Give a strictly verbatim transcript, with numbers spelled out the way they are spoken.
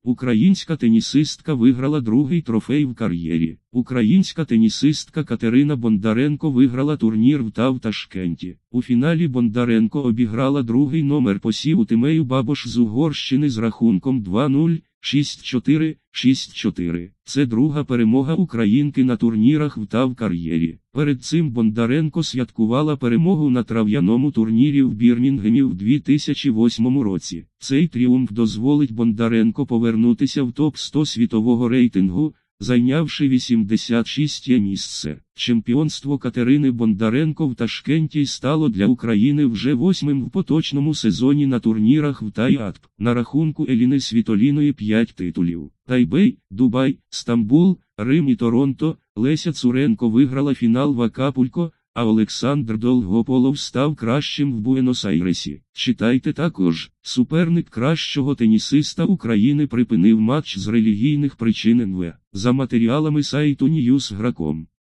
Українська тенісистка виграла другий трофей в кар'єрі. Українська тенісистка Катерина Бондаренко виграла турнір в ТА в Ташкенті. У фіналі Бондаренко обіграла другий номер посіву Тимею Бабош з Угорщини з рахунком два нуль, шість чотири, шість чотири. Це друга перемога українки на турнірах в ТА в кар'єрі. Перед цим Бондаренко святкувала перемогу на трав'яному турнірі в Бірмінгемі в дві тисячі восьмому році. Цей тріумф дозволить Бондаренко повернутися в топ сто світового рейтингу, зайнявши вісімдесят шосте місце. Чемпіонство Катерини Бондаренко в Ташкенті стало для України вже восьмим в поточному сезоні на турнірах в ТА й АТП. На рахунку Еліни Світоліної п'ять титулів. Тайбей, Дубай, Стамбул, Рим і Торонто. Леся Цуренко виграла фінал в Акапулько, а Олександр Долгополов став кращим в Буенос-Айресі. Читайте також, суперник кращого тенісиста України припинив матч з релігійних причин ен ве. За матеріалами сайту Ньюс точка граком.